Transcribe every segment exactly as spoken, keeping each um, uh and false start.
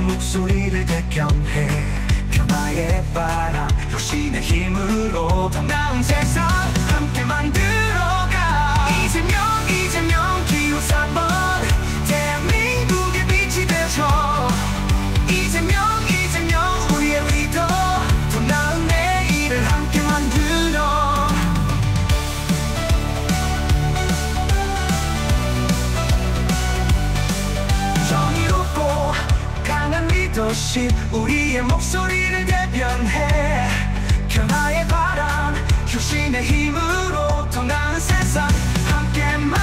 목소리를 대변해 변화의 바람 혁신의 힘으로 더 나은 세상 함께 만들어가. 이재명 이재명 기호 삼 번 대한민국의 빛이 되죠. 이재명 이재명 우리의 리더 더 나은 내일을 함께 만들어. 정의롭고 강한 리더십 우리의 목소리를 대변해 변화의 바람 혁신의 힘으로 더 나은 세상 함께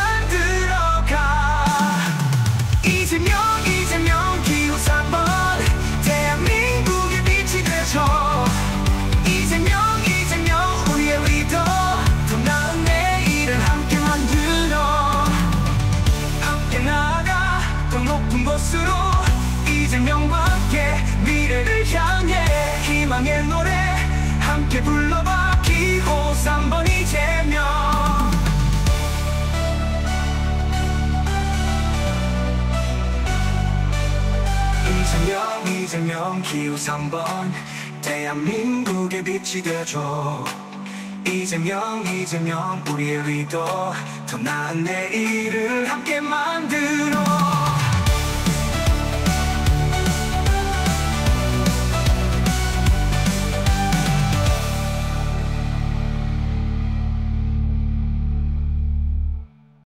만들어가. 이재명 이재명 기호 삼 번 대한민국의 빛이 되죠. 이재명 이재명 우리의 리더 더 나은 내일을 함께 만들어. 함께 나아가 더 높은 곳으로 이재명과 함께 미래를 향해 희망의 노래 함께 불러봐. 기호 삼 번 이재명. 이재명 이재명 기호 삼 번 대한민국의 빛이 되죠. 이재명 이재명 우리의 리더 더 나은 내일을 함께 만들어.